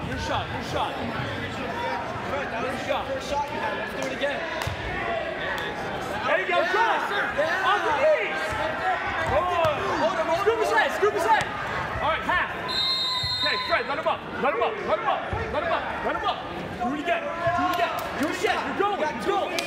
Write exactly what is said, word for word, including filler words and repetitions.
your shot, your shot. Fred, that was Your the shot. first shot you had. Let's do it again. There you go, Yeah, cross. yeah. On the knees. Good. Hold him, hold Scoop him, his hold head, him. scoop his head. All right, half. Okay, Fred, let him up. Let him up, let him up, let him up, let him up. Do it again, do it again. Do it again. You're going, you're going.